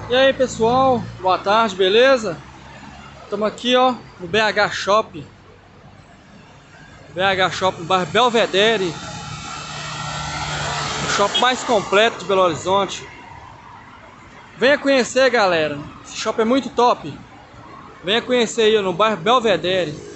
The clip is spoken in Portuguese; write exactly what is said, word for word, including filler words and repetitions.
E aí pessoal, boa tarde, beleza? Estamos aqui ó, no B H Shop B H Shop no bairro Belvedere, o shopping mais completo de Belo Horizonte. Venha conhecer, galera, esse shopping é muito top. Venha conhecer aí ó, no bairro Belvedere.